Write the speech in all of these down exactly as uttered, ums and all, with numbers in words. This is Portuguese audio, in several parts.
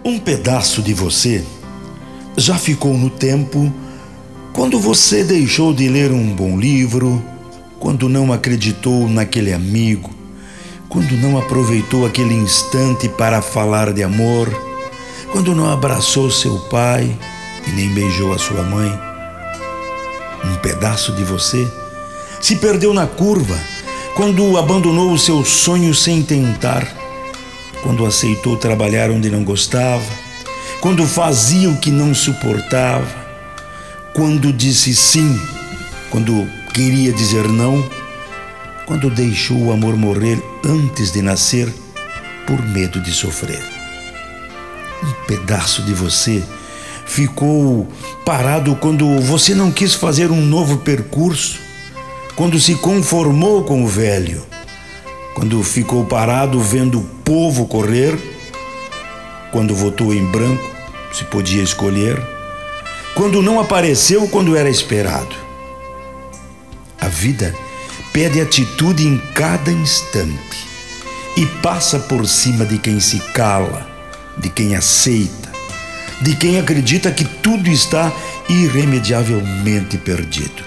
Um pedaço de você já ficou no tempo quando você deixou de ler um bom livro, quando não acreditou naquele amigo, quando não aproveitou aquele instante para falar de amor, quando não abraçou seu pai e nem beijou a sua mãe. Um pedaço de você se perdeu na curva quando abandonou os seus sonhos sem tentar, quando aceitou trabalhar onde não gostava, quando fazia o que não suportava, quando disse sim, quando queria dizer não, quando deixou o amor morrer antes de nascer por medo de sofrer. Um pedaço de você ficou parado quando você não quis fazer um novo percurso, quando se conformou com o velho, quando ficou parado vendo o povo correr, quando votou em branco, se podia escolher, quando não apareceu quando era esperado. A vida pede atitude em cada instante e passa por cima de quem se cala, de quem aceita, de quem acredita que tudo está irremediavelmente perdido.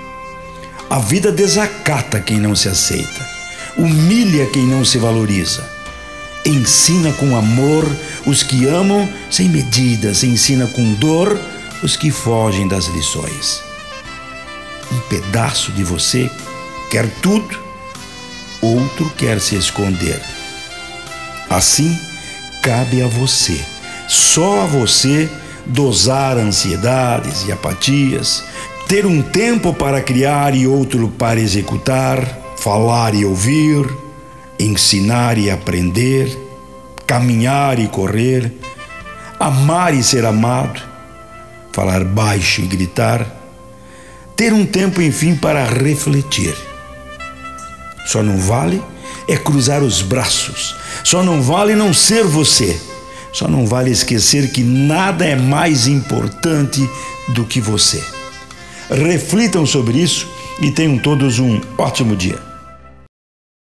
A vida desacata quem não se aceita, humilha quem não se valoriza, ensina com amor os que amam sem medidas, ensina com dor os que fogem das lições. Um pedaço de você quer tudo, outro quer se esconder. Assim, cabe a você, só a você, dosar ansiedades e apatias, ter um tempo para criar e outro para executar, falar e ouvir, ensinar e aprender, caminhar e correr, amar e ser amado, falar baixo e gritar, ter um tempo, enfim, para refletir. Só não vale é cruzar os braços, só não vale não ser você, só não vale esquecer que nada é mais importante do que você. Reflitam sobre isso e tenham todos um ótimo dia.